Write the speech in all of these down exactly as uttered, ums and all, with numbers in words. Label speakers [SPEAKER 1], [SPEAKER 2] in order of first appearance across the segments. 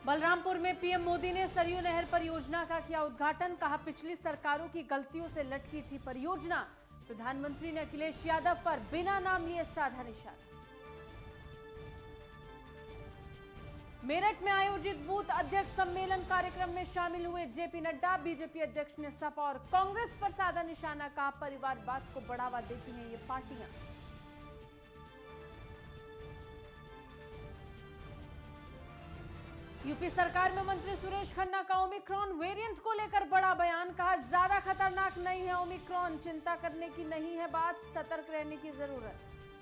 [SPEAKER 1] बलरामपुर में पीएम मोदी ने सरयू नहर परियोजना का किया उद्घाटन। कहा, पिछली सरकारों की गलतियों से लटकी थी परियोजना। प्रधानमंत्री ने अखिलेश यादव पर बिना नाम लिए साधा निशाना। मेरठ में आयोजित बूथ अध्यक्ष सम्मेलन कार्यक्रम में शामिल हुए जेपी नड्डा। बीजेपी अध्यक्ष ने सपा और कांग्रेस पर साधा निशाना। कहा, परिवारवाद को बढ़ावा देती हैं ये पार्टियां। यूपी सरकार में मंत्री सुरेश खन्ना का ओमिक्रॉन वेरिएंट को लेकर बड़ा बयान। कहा, ज्यादा खतरनाक नहीं है ओमिक्रॉन, चिंता करने की नहीं है बात, सतर्क रहने की जरूरत।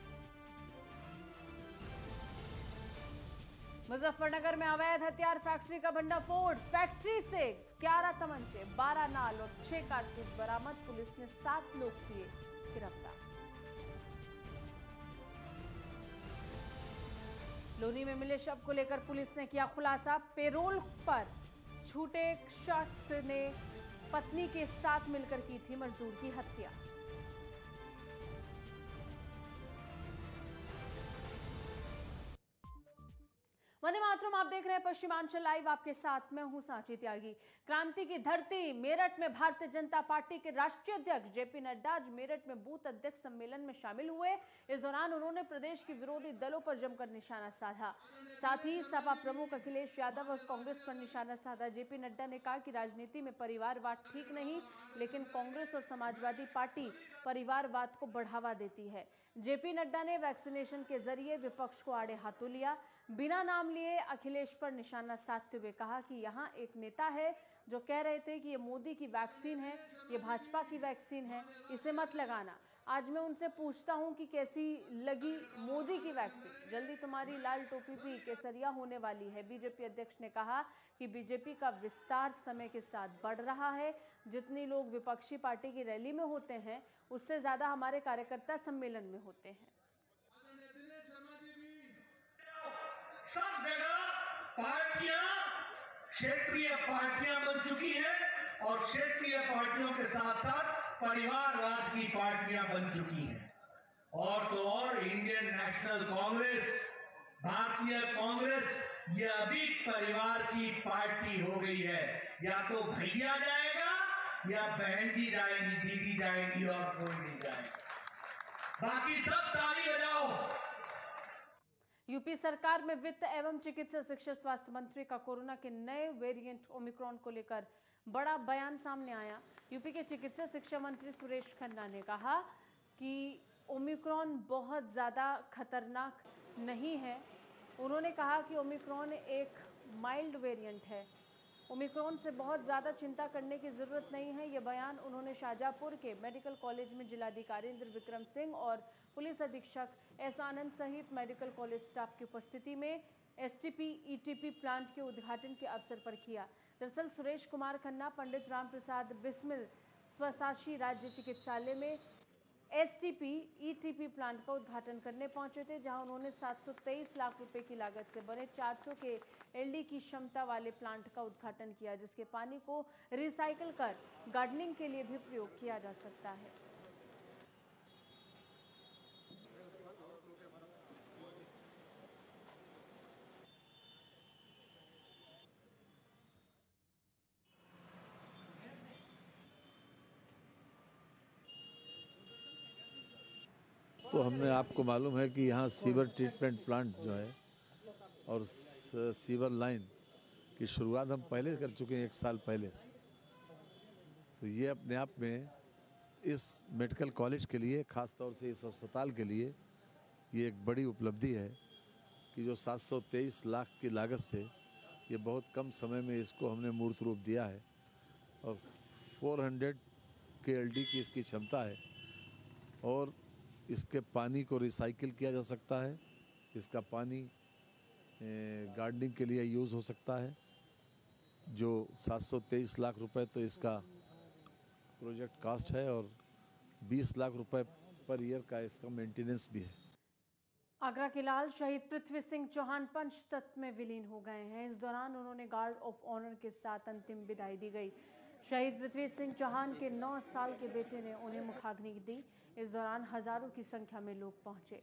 [SPEAKER 1] मुजफ्फरनगर में अवैध हथियार फैक्ट्री का भंडाफोड़। फैक्ट्री से ग्यारह तमंचे, बारह नाल और छह कारतूस बरामद। पुलिस ने सात लोग किए गिरफ्तार। लोनी में मिले शव को लेकर पुलिस ने किया खुलासा। पेरोल पर छूटे शख्स ने पत्नी के साथ मिलकर की थी मजदूर की हत्या। वंदे मातरम, आप देख रहे हैं पश्चिमांचल लाइव। आपके साथ मैं हूं सांची त्यागी। क्रांति की धरती मेरठ में भारतीय जनता पार्टी के राष्ट्रीय अध्यक्ष जेपी नड्डा आज मेरठ में बूथ अध्यक्ष सम्मेलन में शामिल हुए। इस दौरान उन्होंने प्रदेश के विरोधी दलों पर जमकर निशाना साधा। साथ ही सपा प्रमुख अखिलेश यादव और कांग्रेस पर निशाना साधा। जेपी नड्डा ने कहा कि राजनीति में परिवारवाद ठीक नहीं, लेकिन कांग्रेस और समाजवादी पार्टी परिवारवाद को बढ़ावा देती है। जेपी नड्डा ने वैक्सीनेशन के जरिए विपक्ष को आड़े हाथों लिया। बिना नाम लिए अखिलेश पर निशाना साधते हुए कहा कि यहां एक नेता है जो कह रहे थे कि ये मोदी की वैक्सीन है, ये भाजपा की वैक्सीन है, इसे मत लगाना। आज मैं उनसे पूछता हूं कि कैसी लगी मोदी की वैक्सीन। जल्दी तुम्हारी लाल टोपी भी केसरिया होने वाली है। बीजेपी अध्यक्ष ने कहा कि बीजेपी का विस्तार समय के साथ बढ़ रहा है। जितनी लोग विपक्षी पार्टी की रैली में होते हैं, उससे ज्यादा हमारे कार्यकर्ता सम्मेलन में होते हैं।
[SPEAKER 2] सब जगह पार्टियां क्षेत्रीय पार्टियां बन चुकी हैं और क्षेत्रीय पार्टियों के साथ साथ परिवारवाद की पार्टियां बन चुकी हैं। और तो और इंडियन नेशनल कांग्रेस, भारतीय कांग्रेस, ये अभी परिवार की पार्टी हो गई है। या तो भैया जाएगा या बहन जी जाएगी, दीदी जाएगी और कोई नहीं जाएगा। बाकी सब ताली बजाओ।
[SPEAKER 1] यूपी सरकार में वित्त एवं चिकित्सा शिक्षा स्वास्थ्य मंत्री का कोरोना के नए वेरिएंट ओमिक्रॉन को लेकर बड़ा बयान सामने आया। यूपी के चिकित्सा शिक्षा मंत्री सुरेश खन्ना ने कहा कि ओमिक्रॉन बहुत ज़्यादा खतरनाक नहीं है। उन्होंने कहा कि ओमिक्रॉन एक माइल्ड वेरिएंट है, ओमिक्रॉन से बहुत ज़्यादा चिंता करने की ज़रूरत नहीं है। यह बयान उन्होंने शाहजहांपुर के मेडिकल कॉलेज में जिलाधिकारी इंद्र विक्रम सिंह और पुलिस अधीक्षक एस आनंद सहित मेडिकल कॉलेज स्टाफ की उपस्थिति में एसटीपी ईटीपी प्लांट के उद्घाटन के अवसर पर किया। दरअसल सुरेश कुमार खन्ना पंडित राम प्रसाद बिस्मिल स्वशासी राज्य चिकित्सालय में एसटीपी ईटीपी प्लांट का उद्घाटन करने पहुंचे थे, जहां उन्होंने सात सौ तेईस लाख रुपए की लागत से बने चार सौ के एलडी की क्षमता वाले प्लांट का उद्घाटन किया, जिसके पानी को रिसाइकिल कर गार्डनिंग के लिए भी प्रयोग किया जा सकता है।
[SPEAKER 3] तो हमने, आपको मालूम है कि यहाँ सीवर ट्रीटमेंट प्लांट जो है और सीवर लाइन की शुरुआत हम पहले कर चुके हैं, एक साल पहले से। तो ये अपने आप में इस मेडिकल कॉलेज के लिए, ख़ास तौर से इस अस्पताल के लिए, ये एक बड़ी उपलब्धि है कि जो सात सौ तेईस लाख की लागत से ये बहुत कम समय में इसको हमने मूर्त रूप दिया है और चार सौ के एल डी की इसकी क्षमता है और इसके पानी को रिसाइकिल किया जा सकता है। इसका पानी गार्डनिंग के लिए यूज़ हो सकता है। जो सात सौ तेईस लाख रुपए तो इसका प्रोजेक्ट कास्ट है और बीस लाख रुपए पर ईयर का इसका मेंटेनेंस भी है।
[SPEAKER 1] आगरा के लाल शहीद पृथ्वी सिंह चौहान पंचतत्व में विलीन हो गए हैं। इस दौरान उन्होंने गार्ड ऑफ ऑनर के साथ अंतिम विदाई दी गई। शहीद पृथ्वी सिंह चौहान के नौ साल के बेटे ने उन्हें मुखाग्नि दी। इस दौरान हजारों की संख्या में लोग पहुंचे।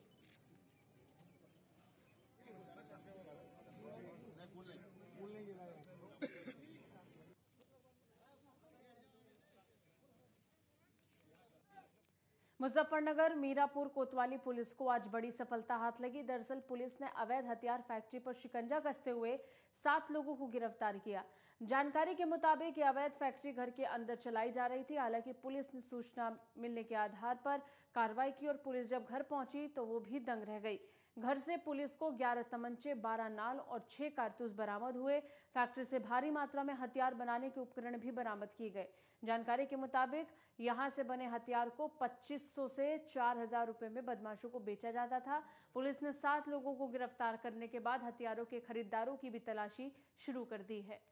[SPEAKER 1] मुजफ्फरनगर मीरापुर कोतवाली पुलिस को आज बड़ी सफलता हाथ लगी। दरअसल पुलिस ने अवैध हथियार फैक्ट्री पर शिकंजा कसते हुए सात लोगों को गिरफ्तार किया। जानकारी के मुताबिक ये अवैध फैक्ट्री घर के अंदर चलाई जा रही थी। हालांकि पुलिस ने सूचना मिलने के आधार पर कार्रवाई की और पुलिस जब घर पहुंची तो वो भी दंग रह गई। घर से पुलिस को ग्यारह तमंचे, बारह नाल और छह कारतूस बरामद हुए। फैक्ट्री से भारी मात्रा में हथियार बनाने के उपकरण भी बरामद किए गए। जानकारी के मुताबिक यहां से बने हथियार को पच्चीस सौ से चार हजार रुपए में बदमाशों को बेचा जाता था। पुलिस ने सात लोगों को गिरफ्तार करने के बाद हथियारों के खरीदारों की भी तलाशी शुरू कर दी है।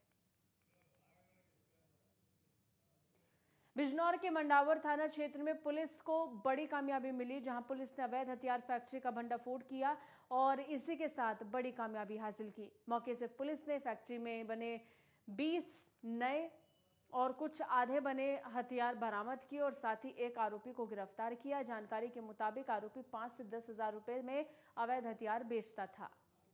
[SPEAKER 1] बिजनौर के मंडावर थाना क्षेत्र में पुलिस को बड़ी कामयाबी मिली, जहां पुलिस ने अवैध हथियार फैक्ट्री का भंडाफोड़ किया और इसी के साथ बड़ी कामयाबी हासिल की। मौके से पुलिस ने फैक्ट्री में बने बीस नए और कुछ आधे बने हथियार बरामद किए और साथ ही एक आरोपी को गिरफ्तार किया। जानकारी के मुताबिक आरोपी पांच से दस हजार रुपए में अवैध हथियार बेचता था।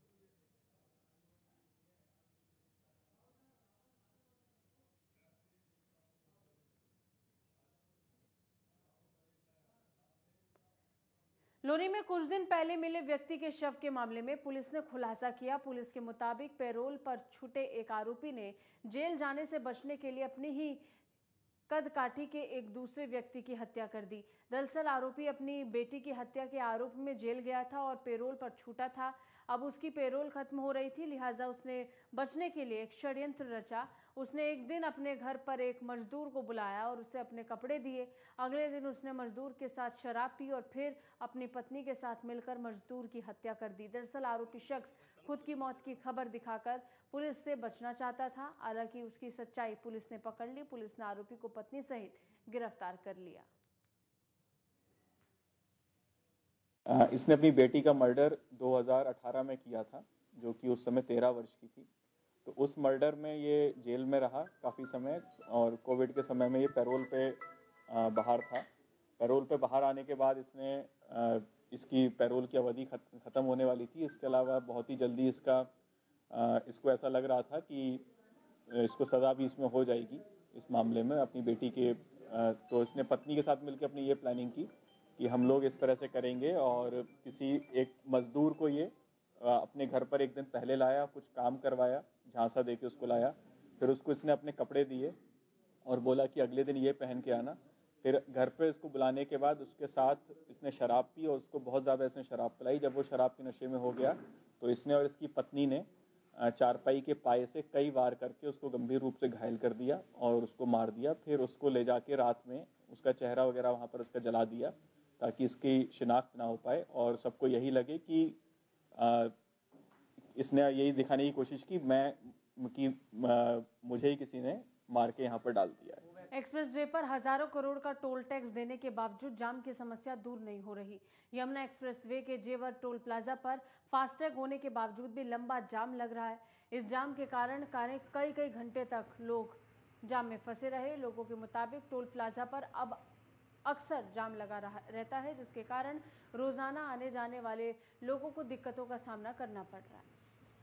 [SPEAKER 1] लोनी में कुछ दिन पहले मिले व्यक्ति के शव के मामले में पुलिस ने खुलासा किया। पुलिस के मुताबिक पैरोल पर छूटे एक आरोपी ने जेल जाने से बचने के लिए अपनी ही कद काठी के एक दूसरे व्यक्ति की हत्या कर दी। दरअसल आरोपी अपनी बेटी की हत्या के आरोप में जेल गया था और पैरोल पर छूटा था। अब उसकी पैरोल खत्म हो रही थी, लिहाजा उसने बचने के लिए एक षड्यंत्र रचा। उसने एक दिन अपने घर पर एक मजदूर को बुलाया और उसे अपने कपड़े दिए। अगले दिन उसने मजदूर के साथ शराब पी और फिर अपनी पत्नी के साथ मिलकर मजदूर की हत्या कर दी। दरअसल आरोपी शख्स खुद की मौत की खबर दिखाकर पुलिस से बचना चाहता था। हालांकि उसकी सच्चाई पुलिस ने पकड़ ली। पुलिस ने आरोपी को पत्नी सहित गिरफ्तार कर लिया।
[SPEAKER 4] इसने अपनी बेटी का मर्डर दो हज़ार अठारह में किया था, जो कि उस समय तेरह वर्ष की थी। तो उस मर्डर में ये जेल में रहा काफ़ी समय और कोविड के समय में ये पैरोल पे बाहर था। पैरोल पे बाहर आने के बाद इसने इसकी पैरोल की अवधि ख़त्म होने वाली थी। इसके अलावा बहुत ही जल्दी इसका इसको ऐसा लग रहा था कि इसको सज़ा भी इसमें हो जाएगी इस मामले में अपनी बेटी के। तो इसने पत्नी के साथ मिलकर अपनी ये प्लानिंग की कि हम लोग इस तरह से करेंगे और किसी एक मज़दूर को ये अपने घर पर एक दिन पहले लाया, कुछ काम करवाया, झांसा दे के उसको लाया। फिर उसको इसने अपने कपड़े दिए और बोला कि अगले दिन ये पहन के आना। फिर घर पे इसको बुलाने के बाद उसके साथ इसने शराब पी और उसको बहुत ज़्यादा इसने शराब पिलाई। जब वो शराब के नशे में हो गया तो इसने और इसकी पत्नी ने चारपाई के पाए से कई वार करके उसको गंभीर रूप से घायल कर दिया और उसको मार दिया। फिर उसको ले जाके रात में उसका चेहरा वगैरह वहाँ पर उसका जला दिया ताकि इसकी शिनाख्त ना हो पाए और सबको यही लगे कि आ, इसने यही दिखाने की कोशिश की मैं कि आ, मुझे ही किसी ने मार के यहाँ पर डाल दिया है।
[SPEAKER 1] एक्सप्रेसवे पर हजारों करोड़ का टोल टैक्स देने के बावजूद जाम की समस्या दूर नहीं हो रही। यमुना एक्सप्रेसवे के जेवर टोल प्लाजा पर फास्टैग होने के बावजूद भी लंबा जाम लग रहा है। इस जाम के कारण कारें कई कई घंटे तक लोग जाम में फंसे रहे। लोगों के मुताबिक टोल प्लाजा पर अब अक्सर जाम लगा रहा रहता है, जिसके कारण रोजाना आने जाने वाले लोगों को दिक्कतों का सामना करना पड़ रहा है।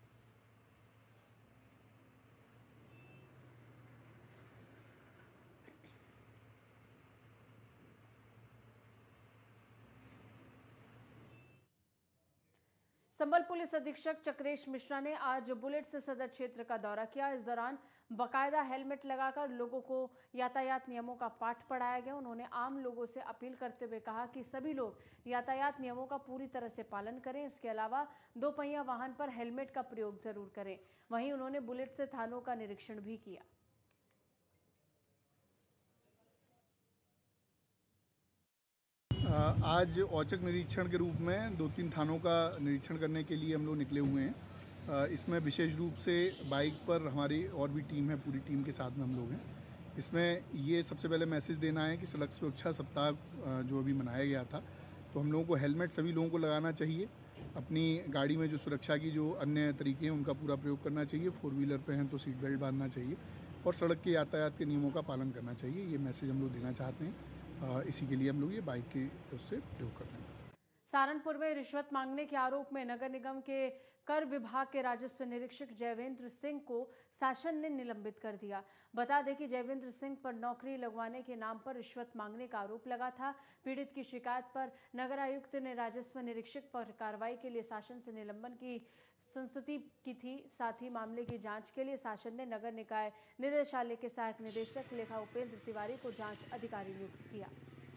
[SPEAKER 1] संबल पुलिस अधीक्षक चक्रेश मिश्रा ने आज बुलेट से सदर क्षेत्र का दौरा किया। इस दौरान बाकायदा हेलमेट लगाकर लोगों को यातायात नियमों का पाठ पढ़ाया गया। उन्होंने आम लोगों से अपील करते हुए कहा कि सभी लोग यातायात नियमों का पूरी तरह से पालन करें। इसके अलावा दो पहिया वाहन पर हेलमेट का प्रयोग जरूर करें। वहीं उन्होंने बुलेट से थानों का निरीक्षण भी किया।
[SPEAKER 5] आज औचक निरीक्षण के रूप में दो तीन थानों का निरीक्षण करने के लिए हम लोग निकले हुए हैं। इसमें विशेष रूप से बाइक पर हमारी और भी टीम है, पूरी टीम के साथ में हम लोग हैं। इसमें ये सबसे पहले मैसेज देना है कि सड़क सुरक्षा सप्ताह जो अभी मनाया गया था, तो हम लोगों को हेलमेट सभी लोगों को लगाना चाहिए। अपनी गाड़ी में जो सुरक्षा की जो अन्य तरीके हैं उनका पूरा प्रयोग करना चाहिए। फोर व्हीलर पे हैं तो सीट बेल्ट बांधना चाहिए और सड़क के यातायात के नियमों का पालन करना चाहिए। ये मैसेज हम लोग देना चाहते हैं। इसी के लिए हम लोग ये बाइक के उससे प्रयोग करते हैं।
[SPEAKER 1] सहारनपुर में रिश्वत मांगने के आरोप में नगर निगम के कर विभाग के राजस्व निरीक्षक जयवेंद्र सिंह को शासन ने निलंबित कर दिया। बता दें कि जयवेंद्र सिंह पर नौकरी लगवाने के नाम पर रिश्वत मांगने का आरोप लगा था। पीड़ित की शिकायत पर नगर आयुक्त ने राजस्व निरीक्षक पर कार्रवाई के लिए शासन से निलंबन की संस्तुति की थी। साथ ही मामले की जांच के लिए शासन ने नगर निकाय निदेशालय के सहायक निदेशक लेखा उपेंद्र तिवारी को जांच अधिकारी नियुक्त किया।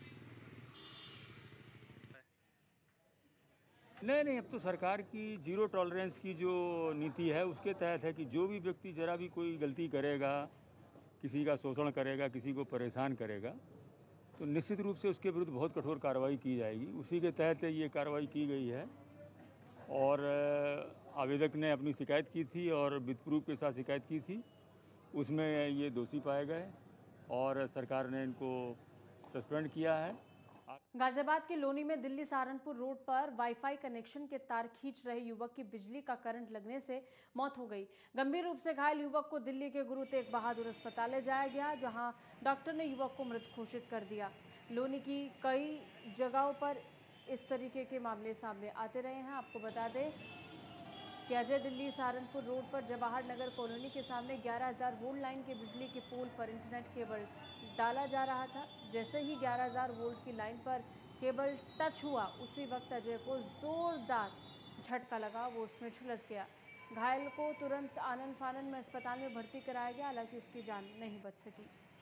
[SPEAKER 6] नहीं नहीं, अब तो सरकार की जीरो टॉलरेंस की जो नीति है उसके तहत है कि जो भी व्यक्ति जरा भी कोई गलती करेगा, किसी का शोषण करेगा, किसी को परेशान करेगा, तो निश्चित रूप से उसके विरुद्ध बहुत कठोर कार्रवाई की जाएगी। उसी के तहत ये कार्रवाई की गई है और आवेदक ने अपनी शिकायत की थी और विद प्रूफ के साथ शिकायत की थी। उसमें ये दोषी पाए गए और सरकार ने इनको सस्पेंड किया है।
[SPEAKER 1] गाजियाबाद के लोनी में दिल्ली सहारनपुर रोड पर वाईफाई कनेक्शन के तार खींच रहे युवक की बिजली का करंट लगने से मौत हो गई। गंभीर रूप से घायल युवक को दिल्ली के गुरु तेग बहादुर अस्पताल ले जाया गया, जहां डॉक्टर ने युवक को मृत घोषित कर दिया। लोनी की कई जगहों पर इस तरीके के मामले सामने आते रहे हैं। आपको बता दें कि अजय दिल्ली सहारनपुर रोड पर जवाहर नगर कॉलोनी के सामने ग्यारह हज़ार वोल्ट लाइन के बिजली के पोल पर इंटरनेट केबल डाला जा रहा था। जैसे ही ग्यारह हज़ार वोल्ट की लाइन पर केबल टच हुआ, उसी वक्त अजय को जोरदार झटका लगा, वो उसमें झुलस गया। घायल को तुरंत आनन फानन में अस्पताल में भर्ती कराया गया, हालांकि उसकी जान नहीं बच सकी।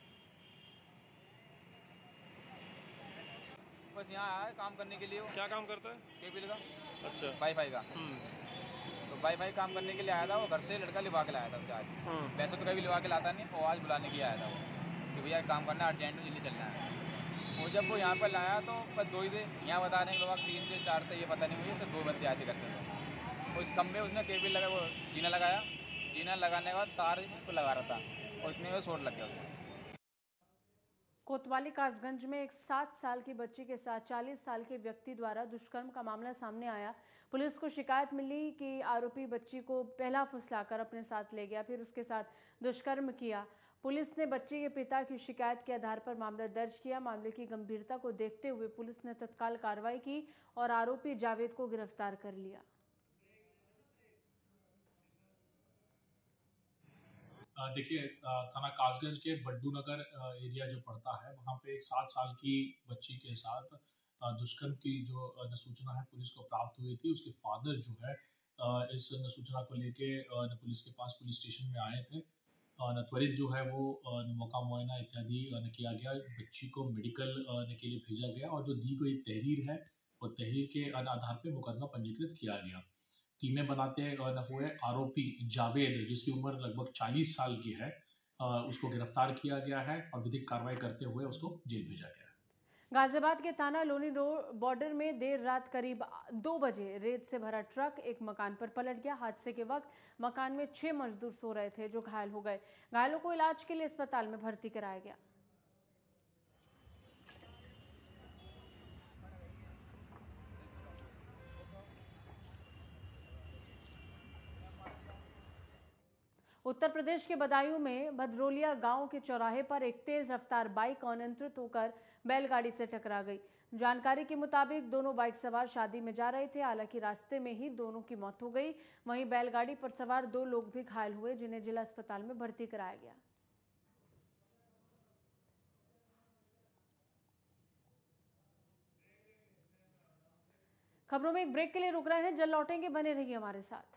[SPEAKER 7] बस यहाँ आया है काम करने के लिए। वो
[SPEAKER 8] क्या काम करता है?
[SPEAKER 7] केबल का।
[SPEAKER 8] अच्छा।
[SPEAKER 7] वाईफाई का। तो वाईफाई काम करने के लिए आया था। वो घर से लड़का लिवा के लाया था उसे आज। वैसे तो कभी लिवा के लाता नहीं, वो आज बुलाने के लिए आया था वो कि भैया काम करना है, अर्जेंट में जल्दी चलना है। वो जब वो यहाँ पर लाया तो बस दो ही थे। यहाँ बता रहे हैं लोग तीन से चार थे, ये पता नहीं मुझे, सिर्फ दो बंदे आए थे घर से। उस खंभे उसने केबल लगा, वो जीना लगाया। जीना लगाने के बाद तार इस पर लगा रहा था और इतने में शॉर्ट लग गया उसे।
[SPEAKER 1] कोतवाली कासगंज में एक सात साल की बच्ची के साथ चालीस साल के व्यक्ति द्वारा दुष्कर्म का मामला सामने आया। पुलिस को शिकायत मिली कि आरोपी बच्ची को पहला फुसलाकर अपने साथ ले गया, फिर उसके साथ दुष्कर्म किया। पुलिस ने बच्चे के पिता की शिकायत के आधार पर मामला दर्ज किया। मामले की गंभीरता को देखते हुए पुलिस ने तत्काल कार्रवाई की और आरोपी जावेद को गिरफ्तार कर लिया।
[SPEAKER 9] देखिए, थाना कासगंज के बड्डू नगर एरिया जो पड़ता है, वहाँ पे एक सात साल की बच्ची के साथ दुष्कर्म की जो सूचना है पुलिस को प्राप्त हुई थी। उसके फादर जो है इस सूचना को लेके पुलिस के पास पुलिस स्टेशन में आए थे। त्वरित जो है वो मौका मुआयना इत्यादि किया गया। बच्ची को मेडिकल के लिए भेजा गया और जो दी गई तहरीर है वो तहरीर के आधार पर मुकदमा पंजीकृत किया गया। टीमें बनाते हुए आरोपी जावेद, जिसकी उम्र लगभग चालीस साल की है, उसको गिरफ्तार किया गया है और विधिक कार्रवाई करते हुए उसको जेल भेजा गया है।
[SPEAKER 1] गाजियाबाद के थाना लोनी रोड बॉर्डर में देर रात करीब दो बजे रेत से भरा ट्रक एक मकान पर पलट गया। हादसे के वक्त मकान में छह मजदूर सो रहे थे जो घायल हो गए। घायलों को इलाज के लिए अस्पताल में भर्ती कराया गया। उत्तर प्रदेश के बदायूं में भद्रोलिया गांव के चौराहे पर एक तेज रफ्तार बाइक अनियंत्रित होकर बैलगाड़ी से टकरा गई। जानकारी के मुताबिक दोनों बाइक सवार शादी में जा रहे थे, हालांकि रास्ते में ही दोनों की मौत हो गई। वहीं बैलगाड़ी पर सवार दो लोग भी घायल हुए, जिन्हें जिला अस्पताल में भर्ती कराया गया। खबरों में एक ब्रेक के लिए रुक रहे हैं, जल्द लौटेंगे, बने रहिए हमारे साथ।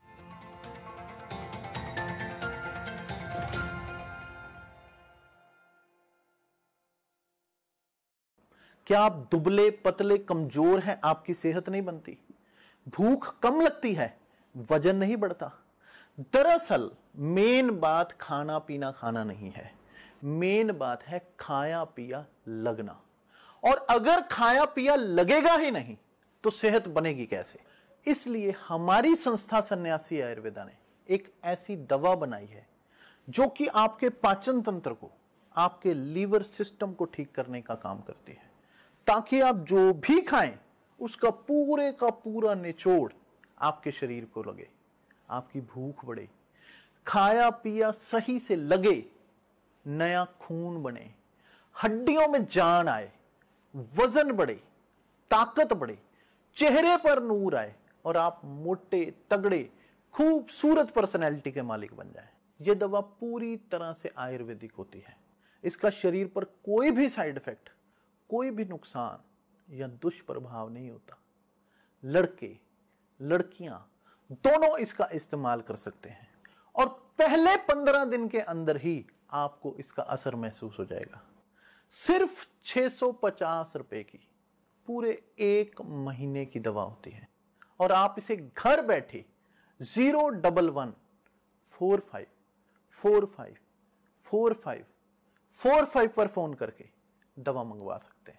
[SPEAKER 10] क्या आप दुबले पतले कमजोर हैं? आपकी सेहत नहीं बनती, भूख कम लगती है, वजन नहीं बढ़ता। दरअसल मेन बात खाना पीना खाना नहीं है, मेन बात है खाया पिया लगना। और अगर खाया पिया लगेगा ही नहीं तो सेहत बनेगी कैसे? इसलिए हमारी संस्था सन्यासी आयुर्वेदा ने एक ऐसी दवा बनाई है जो कि आपके पाचन तंत्र को, आपके लीवर सिस्टम को ठीक करने का काम करती है, ताकि आप जो भी खाएं उसका पूरे का पूरा निचोड़ आपके शरीर को लगे, आपकी भूख बढ़े, खाया पिया सही से लगे, नया खून बने, हड्डियों में जान आए, वजन बढ़े, ताकत बढ़े, चेहरे पर नूर आए और आप मोटे तगड़े खूबसूरत पर्सनैलिटी के मालिक बन जाएं। यह दवा पूरी तरह से आयुर्वेदिक होती है। इसका शरीर पर कोई भी साइड इफेक्ट, कोई भी नुकसान या दुष्प्रभाव नहीं होता। लड़के लड़कियां दोनों इसका इस्तेमाल कर सकते हैं और पहले पंद्रह दिन के अंदर ही आपको इसका असर महसूस हो जाएगा। सिर्फ छह सौ पचास रुपए की पूरे एक महीने की दवा होती है और आप इसे घर बैठे zero double one four five four five four five four five पर फोन करके दवा मंगवा सकते हैं।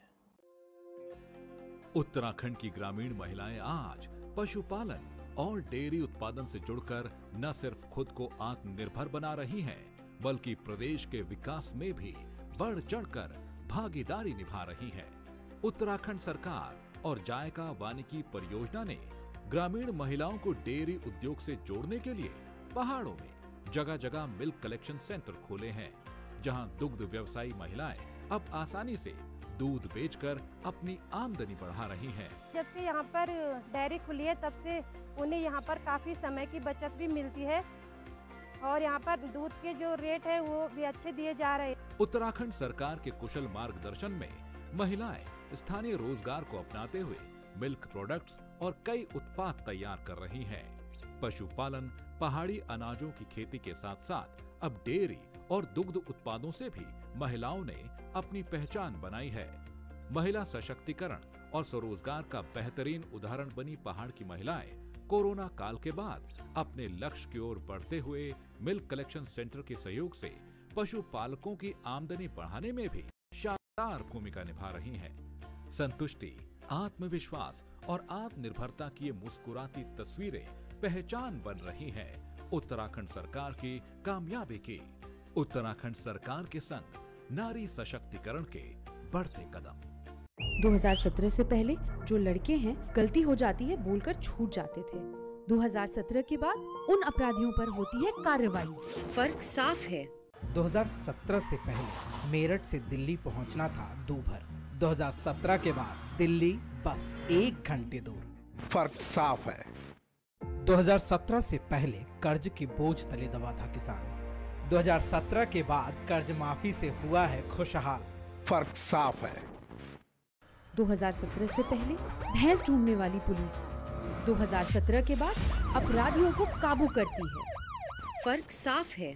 [SPEAKER 8] उत्तराखंड की ग्रामीण महिलाएं आज पशुपालन और डेयरी उत्पादन से जुड़कर न सिर्फ खुद को आत्मनिर्भर बना रही हैं, बल्कि प्रदेश के विकास में भी बढ़ चढ़कर भागीदारी निभा रही हैं। उत्तराखंड सरकार और जायका वानिकी परियोजना ने ग्रामीण महिलाओं को डेयरी उद्योग से जोड़ने के लिए पहाड़ों में जगह जगह मिल्क कलेक्शन सेंटर खोले हैं, जहां दुग्ध व्यवसायी महिलाएं अब आसानी से दूध बेचकर अपनी आमदनी बढ़ा रही हैं।
[SPEAKER 11] जब से यहाँ पर डेयरी खुली है तब से उन्हें यहाँ पर काफी समय की बचत भी मिलती है और यहाँ पर दूध के जो रेट है वो भी अच्छे दिए जा रहे हैं।
[SPEAKER 8] उत्तराखंड सरकार के कुशल मार्गदर्शन में महिलाएं स्थानीय रोजगार को अपनाते हुए मिल्क प्रोडक्ट्स और कई उत्पाद तैयार कर रही हैं। पशुपालन, पहाड़ी अनाजों की खेती के साथ साथ अब डेयरी और दुग्ध उत्पादों से भी महिलाओं ने अपनी पहचान बनाई है। महिला सशक्तिकरण और स्वरोजगार का बेहतरीन उदाहरण बनी पहाड़ की महिलाएं कोरोना काल के बाद अपने लक्ष्य की ओर बढ़ते हुए मिल्क कलेक्शन सेंटर के सहयोग से पशुपालकों की आमदनी बढ़ाने में भी शानदार भूमिका निभा रही हैं। संतुष्टि, आत्मविश्वास और आत्मनिर्भरता की ये मुस्कुराती तस्वीरें पहचान बन रही हैं उत्तराखंड सरकार की कामयाबी की। उत्तराखंड सरकार के संग नारी सशक्तिकरण के बढ़ते कदम।
[SPEAKER 12] दो हज़ार सत्रह से पहले जो लड़के हैं गलती हो जाती है बोलकर छूट जाते थे। दो हज़ार सत्रह के बाद उन अपराधियों पर होती है कार्रवाई। फर्क साफ है।
[SPEAKER 13] दो हज़ार सत्रह से पहले मेरठ से दिल्ली पहुंचना था दूभर। दो हज़ार सत्रह के बाद दिल्ली बस एक घंटे दूर।
[SPEAKER 14] फर्क साफ है।
[SPEAKER 13] दो हज़ार सत्रह से पहले कर्ज के बोझ तले दबा था किसान। दो हज़ार सत्रह के बाद कर्ज माफी से हुआ है खुशहाल।
[SPEAKER 14] फर्क साफ है।
[SPEAKER 12] दो हज़ार सत्रह से पहले भैंस ढूंढने वाली पुलिस दो हज़ार सत्रह के बाद अपराधियों को काबू करती है। फर्क साफ है।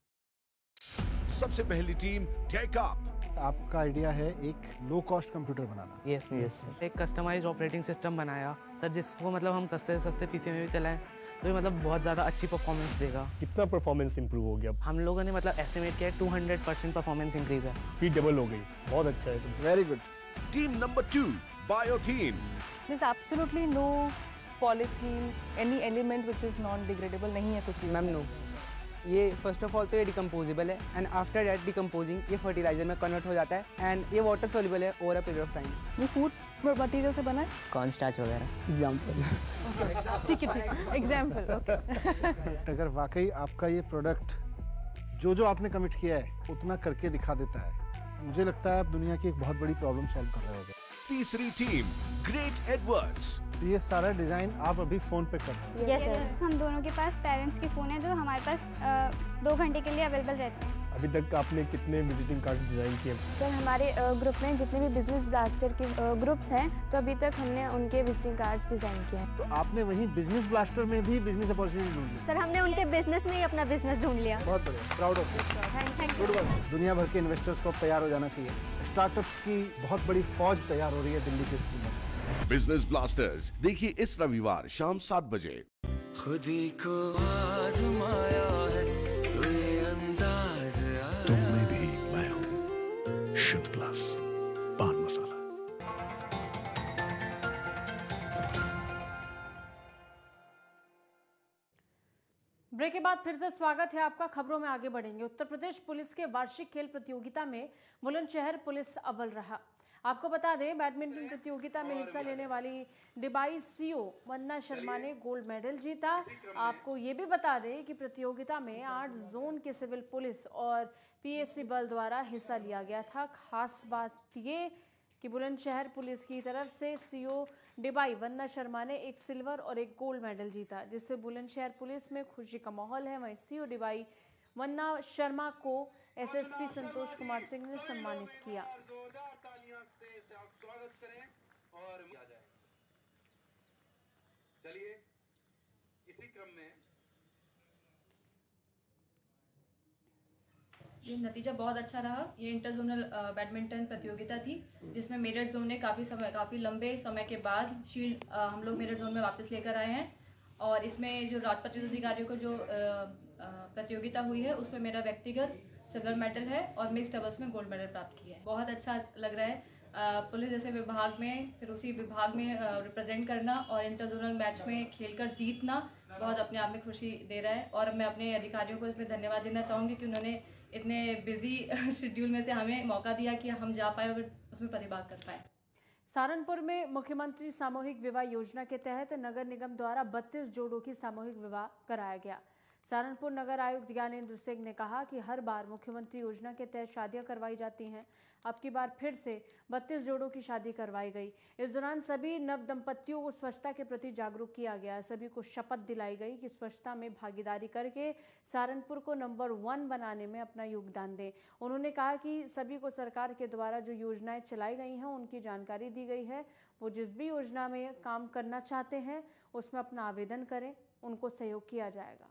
[SPEAKER 14] सबसे पहली टीम टेक अप।
[SPEAKER 5] आपका आइडिया है एक लो कॉस्ट कंप्यूटर बनाना।
[SPEAKER 15] यस यस एक कस्टमाइज्ड ऑपरेटिंग सिस्टम बनाया सर, जिसको मतलब हम सस्ते सस्ते पीसी में भी चलाएं तो ये मतलब बहुत ज़्यादा अच्छी परफॉर्मेंस देगा।
[SPEAKER 16] कितना परफॉर्मेंस इंप्रूव हो गया?
[SPEAKER 15] हम लोगों ने मतलब एस्टिमेट किया two hundred percent performance increase है।
[SPEAKER 16] स्पीड डबल हो गई। बहुत अच्छा है।
[SPEAKER 14] Very good. Team number two Biothene.
[SPEAKER 17] There's absolutely no polythene, any element which is non-degradable नहीं है कुछ भी।
[SPEAKER 18] मैम नो, ये फर्स्ट ऑफ ऑल तो ये डिकम्पोजेबल है एंड आफ्टर दैट डिकम्पोजिंग ये फर्टिलाइजर में कन्वर्ट हो जाता है एंड ये वाटर सोल्यूबल है over a period of time.
[SPEAKER 17] ये फूड मटेरियल से बना है?
[SPEAKER 18] कॉर्न स्टार्च वगैरह एग्जांपल।
[SPEAKER 17] ठीक है ठीक एग्जांपल ओके।
[SPEAKER 5] अगर वाकई आपका ये प्रोडक्ट जो जो आपने कमिट किया है उतना करके दिखा देता है, मुझे लगता है आप दुनिया की एक बहुत बड़ी प्रॉब्लम सॉल्व कर रहे होगे।
[SPEAKER 14] तीसरी टीम ग्रेट एडवर्ड्स।
[SPEAKER 5] ये सारा डिजाइन आप अभी फोन पे कर रहे हैं?
[SPEAKER 19] यस सर, हम दोनों के पास पेरेंट्स के फ़ोन है जो हमारे पास आ, दो घंटे के लिए अवेलेबल रहते हैं।
[SPEAKER 16] अभी तक आपने कितने विजिटिंग कार्ड्स डिजाइन किए?
[SPEAKER 19] सर हमारे ग्रुप में जितने भी बिजनेस ब्लास्टर के ग्रुप्स हैं तो अभी तक हमने उनके विजिटिंग कार्ड्स डिजाइन किए हैं।
[SPEAKER 5] तो आपने वहीं बिजनेस ब्लास्टर में भी बिजनेस अपॉर्चुनिटी ढूंढ ली?
[SPEAKER 19] सर हमने उनके बिजनेस में ही अपना बिजनेस ढूंढ लिया।
[SPEAKER 5] बहुत बढ़िया, proud of you. Good work. दुनिया भर के इन्वेस्टर्स को तैयार हो जाना चाहिए। स्टार्टअप्स की बहुत बड़ी फौज तैयार हो रही है दिल्ली के स्कूल में।
[SPEAKER 14] बिजनेस ब्लास्टर्स देखिए इस रविवार शाम सात बजे।
[SPEAKER 20] खुदी को आजमाया है कोई अंदाज
[SPEAKER 21] तुम में भी मैं हूं, शुद्ध प्लस पान मसाला।
[SPEAKER 1] ब्रेक के बाद फिर से स्वागत है आपका। खबरों में आगे बढ़ेंगे। उत्तर प्रदेश पुलिस के वार्षिक खेल प्रतियोगिता में बुलंदशहर पुलिस अव्वल रहा। आपको बता दें, बैडमिंटन प्रतियोगिता में हिस्सा लेने वाली डिबाई सीओ वंदना शर्मा ने गोल्ड मेडल जीता। आपको ये भी बता दें कि प्रतियोगिता में आठ जोन के सिविल पुलिस और पीएससी बल द्वारा हिस्सा लिया गया था। खास बात ये कि बुलंदशहर पुलिस की तरफ से सीओ डिबाई वन्ना शर्मा ने एक सिल्वर और एक गोल्ड मेडल जीता, जिससे बुलंदशहर पुलिस में खुशी का माहौल है। वहीं सीओ डिबाई वन्ना शर्मा को एसएसपी संतोष कुमार सिंह ने सम्मानित किया।
[SPEAKER 2] चलिए इसी क्रम में
[SPEAKER 22] ये नतीजा बहुत अच्छा रहा। ये इंटर जोनल बैडमिंटन प्रतियोगिता थी, जिसमें मेरठ जोन ने काफ़ी समय काफ़ी लंबे समय के बाद शील्ड हम लोग मेरठ जोन में वापस लेकर आए हैं। और इसमें जो राजपत्रित अधिकारियों को जो प्रतियोगिता हुई है उसमें मेरा व्यक्तिगत सिल्वर मेडल है और मिक्स डबल्स में गोल्ड मेडल प्राप्त किया है। बहुत अच्छा लग रहा है। पुलिस जैसे विभाग में फिर उसी विभाग में रिप्रेजेंट करना और इंटर जोनल मैच में खेलकर जीतना बहुत अपने आप में खुशी दे रहा है। और मैं अपने अधिकारियों को इसमें धन्यवाद देना चाहूँगी कि उन्होंने इतने बिजी शेड्यूल में से हमें मौका दिया कि हम जा पाए और उसमें प्रतिभाग कर पाए।
[SPEAKER 1] सहारनपुर में मुख्यमंत्री सामूहिक विवाह योजना के तहत नगर निगम द्वारा बत्तीस जोड़ों की सामूहिक विवाह कराया गया। सहारनपुर नगर आयुक्त ज्ञानेंद्र सिंह ने कहा कि हर बार मुख्यमंत्री योजना के तहत शादियां करवाई जाती हैं, अब की बार फिर से बत्तीस जोड़ों की शादी करवाई गई। इस दौरान सभी नव दंपतियों को स्वच्छता के प्रति जागरूक किया गया। सभी को शपथ दिलाई गई कि स्वच्छता में भागीदारी करके सहारनपुर को नंबर वन बनाने में अपना योगदान दें। उन्होंने कहा कि सभी को सरकार के द्वारा जो योजनाएं चलाई गई हैं उनकी जानकारी दी गई है। वो जिस भी योजना में काम करना चाहते हैं उसमें अपना आवेदन करें, उनको सहयोग किया जाएगा।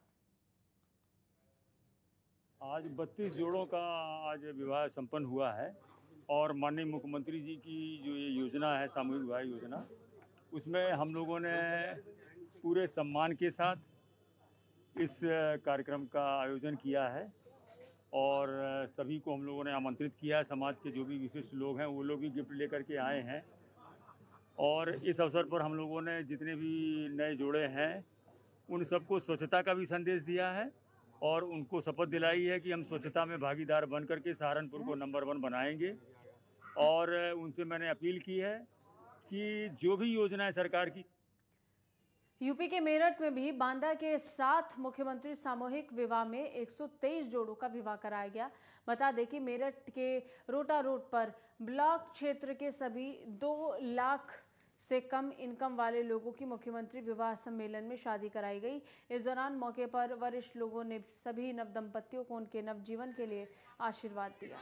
[SPEAKER 6] आज बत्तीस जोड़ों का आज विवाह संपन्न हुआ है और माननीय मुख्यमंत्री जी की जो ये योजना है सामूहिक विवाह योजना, उसमें हम लोगों ने पूरे सम्मान के साथ इस कार्यक्रम का आयोजन किया है और सभी को हम लोगों ने आमंत्रित किया है। समाज के जो भी विशिष्ट लोग हैं वो लोग भी गिफ्ट लेकर के आए हैं और इस अवसर पर हम लोगों ने जितने भी नए जोड़े हैं उन सबको स्वच्छता का भी संदेश दिया है और उनको शपथ दिलाई है कि हम स्वच्छता में भागीदार बन करके सहारनपुर को नंबर वन बनाएंगे। और उनसे मैंने अपील की है कि जो भी योजना है सरकार की।
[SPEAKER 1] यूपी के मेरठ में भी बांदा के साथ मुख्यमंत्री सामूहिक विवाह में एक सौ तेईस जोड़ों का विवाह कराया गया। बता दें कि मेरठ के रोटा रोड पर ब्लॉक क्षेत्र के सभी दो लाख से कम इनकम वाले लोगों की मुख्यमंत्री विवाह सम्मेलन में शादी कराई गई। इस दौरान मौके पर वरिष्ठ लोगों ने सभी नव दंपतियों को उनके नवजीवन के लिए आशीर्वाद दिया।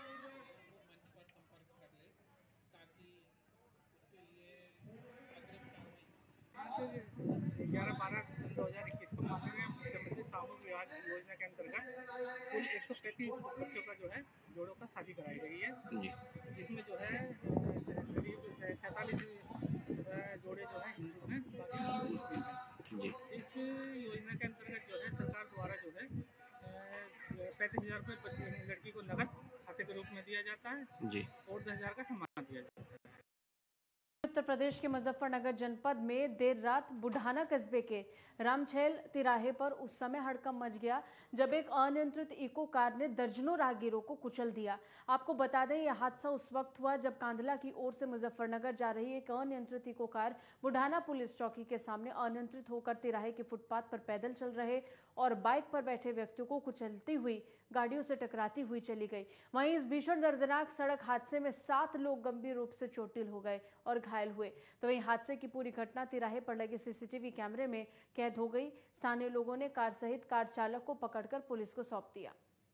[SPEAKER 23] ग्यारह बारह दो हजार इक्कीस को माननीय मुख्यमंत्री सामूहिक विवाह योजना के अंतर्गत कुल एक सौ पैंतीस बच्चों का जो है जोड़ों का शादी कराई गई है, जिसमें जो है करीब सैंतालीस जोड़े जो है हिंदू हैं, बाकी मुस्लिम हैं। इस योजना के अंतर्गत जो है सरकार द्वारा जो है पैंतीस हजार रुपये लड़की को नगद खाते के रूप में दिया जाता है और दस हजार का सम्मान दिया जाता है।
[SPEAKER 1] उत्तर प्रदेश के मुजफ्फरनगर जनपद में देर रात बुढ़ाना कस्बे के रामछैल तिराहे पर उस समय हड़कंप मच गया जब एक अनियंत्रित इको कार ने दर्जनों राहगीरों को कुचल दिया। आपको बता दें यह हादसा उस वक्त हुआ जब कांधला की ओर से मुजफ्फरनगर जा रही एक अनियंत्रित इको कार बुढ़ाना पुलिस चौकी के सामने अनियंत्रित होकर तिराहे के फुटपाथ पर पैदल चल रहे और बाइक पर बैठे व्यक्तियों को कुचलती हुई गाड़ियों से टकराती हुई चली गई। वहीं इस भीषण दर्दनाक सड़क हादसे में सात लोग गंभीर रूप से चोटिल हो गए और घायल हुए। तो वहीं हादसे की पूरी घटना तिराहे पर लगे सीसीटीवी कैमरे में कैद हो गई। स्थानीय लोगों ने कार सहित कार चालक को पकड़कर पुलिस को सौंप दिया।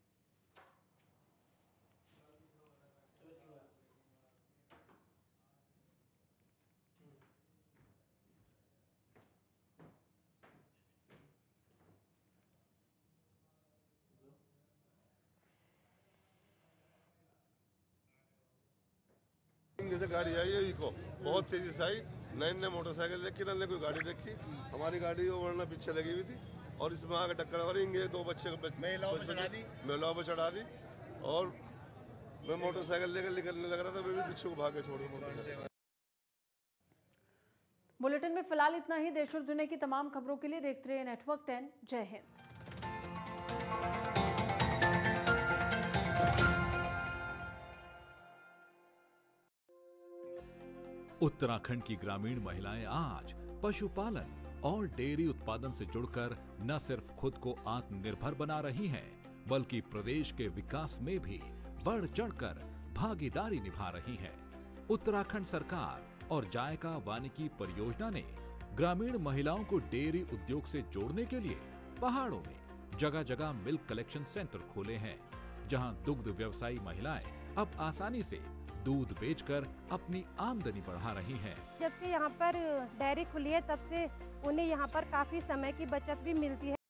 [SPEAKER 24] जैसे गाड़ी आई है इको बहुत तेजी से आई, नैन ने मोटरसाइकिल देखी, नैन ने कोई गाड़ी देखी, हमारी गाड़ी वो वरना पीछे लगी हुई थी और इसमें आगे टक्कर मारेंगे। दो बच्चे महिलाओं पर चढ़ा दी महिलाओं पर चढ़ा दी और मैं मोटरसाइकिल लेकर निकलने लग रहा था, मैं भी पीछे को भागे छोड़।
[SPEAKER 1] बुलेटिन में फिलहाल इतना ही। देश और दुनिया की तमाम खबरों के लिए देखते रहिए नेटवर्क टेन। जय हिंद।
[SPEAKER 8] उत्तराखंड की ग्रामीण महिलाएं आज पशुपालन और डेयरी उत्पादन से जुड़कर न सिर्फ खुद को आत्मनिर्भर बना रही हैं, बल्कि प्रदेश के विकास में भी बढ़ चढ़कर भागीदारी निभा रही हैं। उत्तराखंड सरकार और जायका वानिकी परियोजना ने ग्रामीण महिलाओं को डेयरी उद्योग से जोड़ने के लिए पहाड़ों में जगह जगह मिल्क कलेक्शन सेंटर खोले हैं, जहां दुग्ध व्यवसायी महिलाएं अब आसानी से दूध बेचकर अपनी आमदनी बढ़ा रही हैं।
[SPEAKER 11] जब से यहाँ पर डेयरी खुली है तब से उन्हें यहाँ पर काफी समय की बचत भी मिलती है।